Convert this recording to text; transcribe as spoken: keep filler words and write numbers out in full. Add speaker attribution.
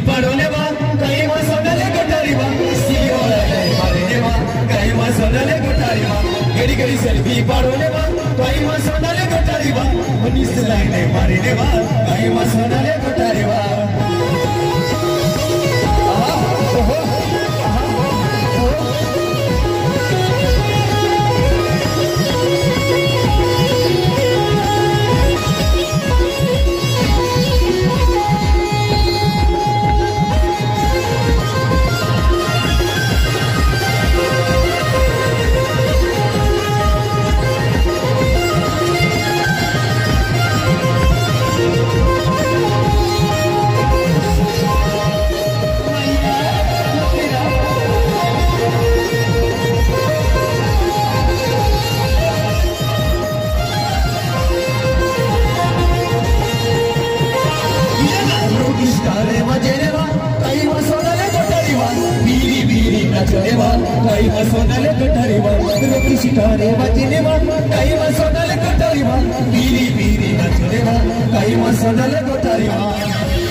Speaker 1: पड़ोले बा कहीं मा सोनले गटारी बा सीओ मारे बा कहीं मा सोनले गटारी बा गड़ी गड़ी सेल्फी पड़ोले बा कहीं मा सोनले गटारी बा उन्नीस लाइन मारे बा कहीं मा सोनले गटारी बा कई मसोनले कटारी बा रोटी सितारे बजने बा कई मसोनले कटारी बा बीरी बीरी नचने बा कई मसोनले कटारी बा